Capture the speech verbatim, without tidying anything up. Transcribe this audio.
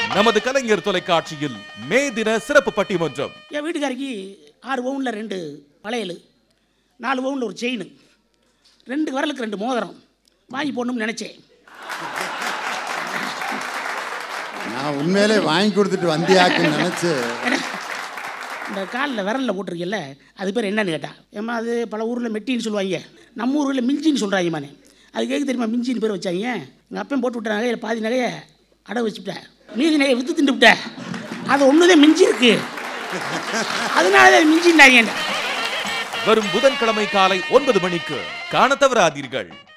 நமது கலைஞர் தொலைக்காட்சியில் மே தின சிறப்பு பட்டிமன்றம். என் வீட்டுக்காரிக்கு ஆறு பவுனில் ரெண்டு வளையல், நாலு பவுனில் ஒரு செயின், ரெண்டு வரலுக்கு ரெண்டு மோதிரம் வாங்கி போடணும்னு நினச்சேன். நான் உண்மையிலே வாங்கி கொடுத்துட்டு வந்தியாக்குன்னு நினச்சி இந்த காலில் விரலில் போட்டிருக்கல, அது பேர் என்னன்னு கேட்டா, ஏமா அது பல ஊரில் மெட்டின்னு சொல்லுவாங்க, நம்ம ஊரில் மிஞ்சின்னு சொல்கிறாங்க மானே. அது கேட்க தெரியுமா மிஞ்சின்னு பேர் வச்சாங்க. எங்கள் அப்பையும் போட்டு விட்ட நகையில் பாதி நகையை அடை வச்சுவிட்டேன், மீதி நகையை விற்று திண்டு விட்டேன். அது ஒன்றுதான் மிஞ்சி இருக்கு, அதனால மிஞ்சின்னாங்க. வரும் புதன்கிழமை காலை ஒன்பது மணிக்கு காண தவறாதீர்கள்.